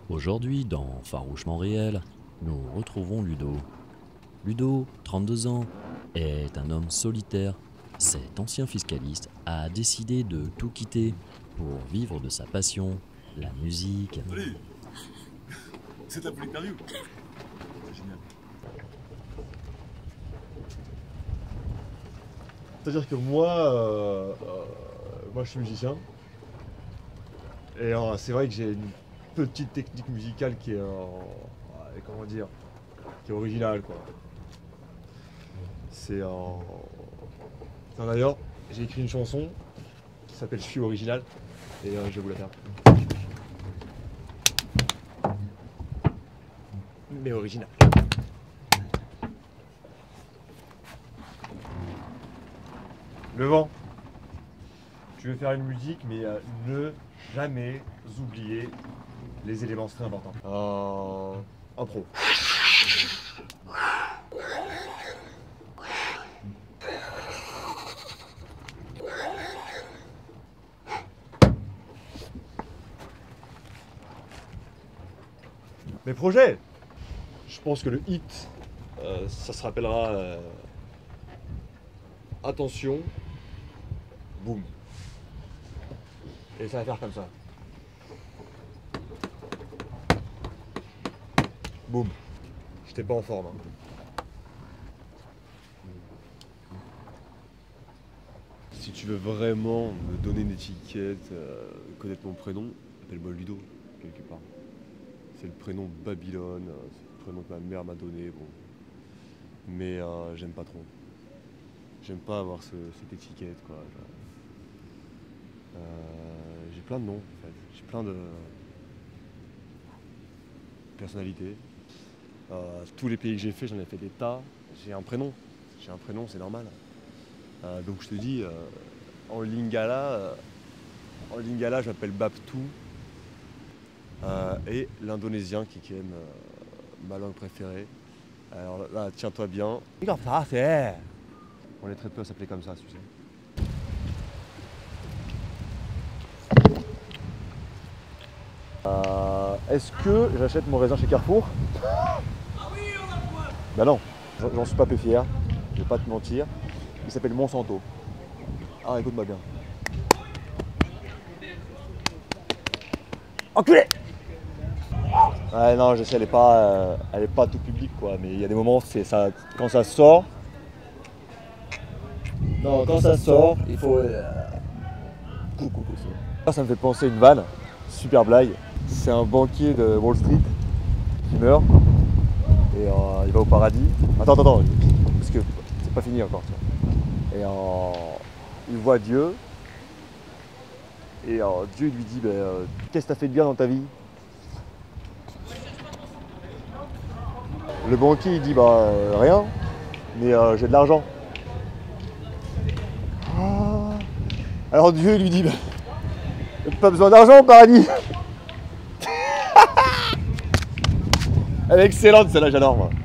Aujourd'hui, dans Farouchement réel, nous retrouvons Ludo. Ludo, 32 ans, est un homme solitaire. Cet ancien fiscaliste a décidé de tout quitter pour vivre de sa passion, la musique. Allez, c'est de la folie interview. C'est génial. C'est-à-dire que moi, je suis musicien. Et c'est vrai que j'ai une petite technique musicale qui est, comment dire, qui est originale, quoi. D'ailleurs, j'ai écrit une chanson qui s'appelle Je suis original et je vais vous la faire. Mais original. Le vent. Tu veux faire une musique, mais ne jamais oublier les éléments très importants. Impro. Mes projets. Je pense que le hit, ça se rappellera Attention, boum. Et ça va faire comme ça. Boum. J'étais pas en forme. Si tu veux vraiment me donner une étiquette, connaître mon prénom, appelle-moi Ludo, quelque part. C'est le prénom de Babylone, c'est le prénom que ma mère m'a donné, bon. Mais j'aime pas trop. J'aime pas avoir cette étiquette, quoi. J'ai plein de noms, en fait. J'ai plein de personnalités. Tous les pays que j'ai fait, j'en ai fait des tas. J'ai un prénom, c'est normal. Donc je te dis, en Lingala, je m'appelle Babtou. Et l'indonésien qui est ma langue préférée. Alors là, tiens-toi bien. On est très peu à s'appeler comme ça, tu sais. Est-ce que j'achète mon raisin chez Carrefour? Bah non, j'en suis pas peu fier, je vais pas te mentir. Il s'appelle Monsanto. Ah, écoute-moi bien. Enculé! Ouais, non, je sais, elle est pas tout public, quoi, mais il y a des moments, c'est ça, quand ça sort. Non, quand ça sort, il faut. Ça me fait penser à une vanne, super blague. C'est un banquier de Wall Street qui meurt et il va au paradis. Attends, parce que c'est pas fini encore. Et il voit Dieu et Dieu lui dit qu'est-ce que t'as fait de bien dans ta vie? Le banquier il dit rien, mais j'ai de l'argent. Ah. Alors Dieu lui dit pas besoin d'argent au paradis. Elle est excellente celle-là, j'adore moi.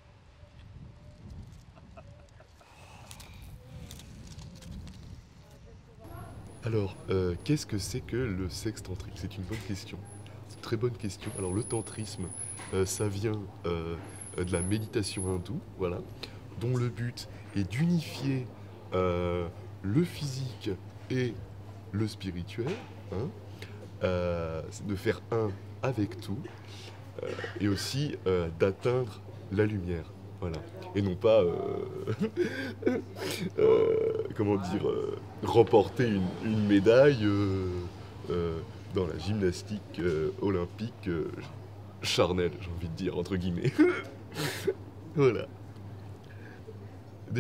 Alors, qu'est-ce que c'est que le sextantrisme? C'est une bonne question. C'est une très bonne question. Alors, le tantrisme, ça vient de la méditation hindoue, voilà, dont le but est d'unifier le physique et le spirituel, hein, c'est de faire un avec tout, et aussi d'atteindre la lumière, voilà. Et non pas, comment dire, remporter une médaille dans la gymnastique olympique charnelle, j'ai envie de dire, entre guillemets. Voilà. Des questions ?